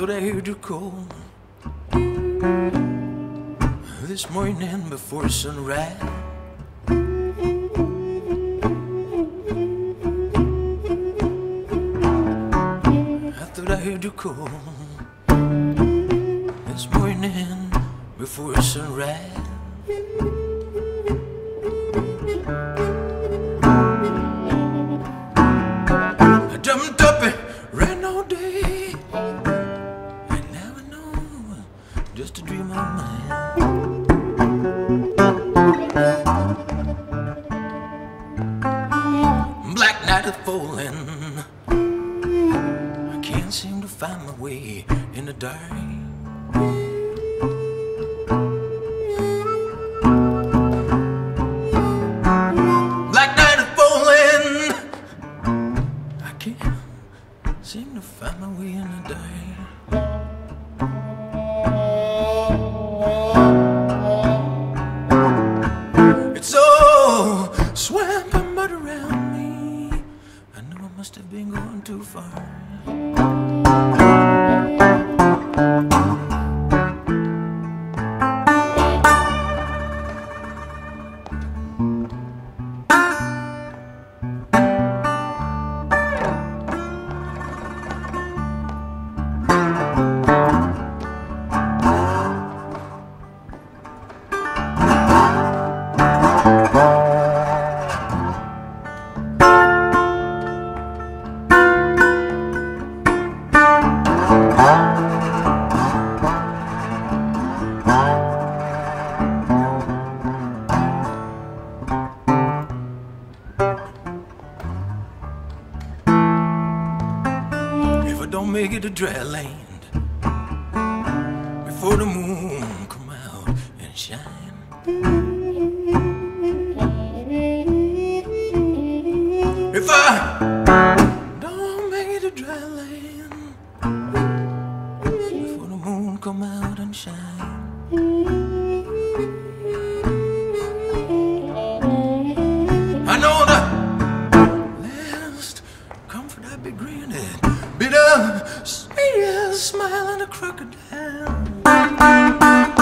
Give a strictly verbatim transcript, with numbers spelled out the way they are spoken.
thought I heard you call this morning before sunrise. I thought I heard you call this morning before sunrise. I jumped up and ran all day, and now I know just a dream of mine. Black night is falling, I can't seem to find my way in the dark. Black night is falling, I can't seem to find my way in the dark. It's all swamp and mud around me. I know I must have been going too far. If I don't make it to dry land before the moon come out and shine, if I don't make it to dry land before the moon come out and shine, I know the last comfort I'd be granted, be the sweetest smile in a crocodile.